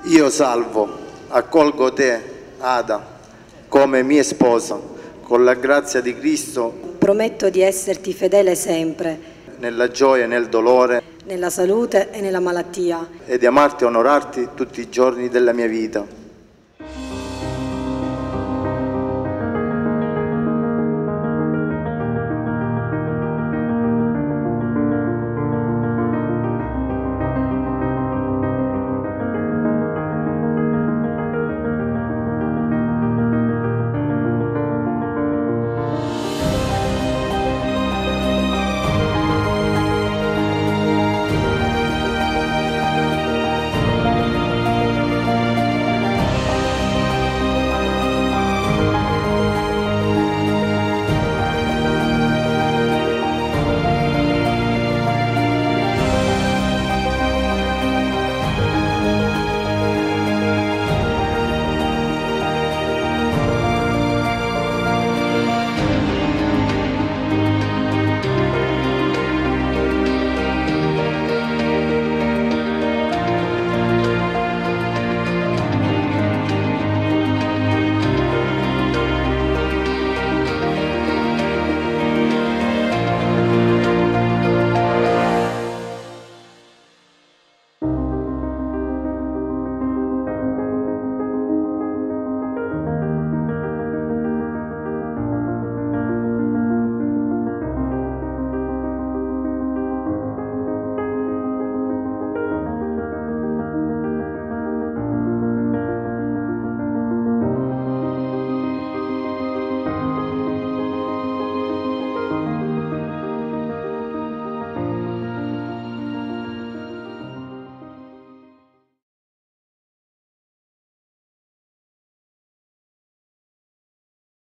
Io Salvo, accolgo te, Ada, come mia sposa, con la grazia di Cristo. Prometto di esserti fedele sempre, Nella gioia e nel dolore, nella salute e nella malattia. e di amarti e onorarti tutti i giorni della mia vita.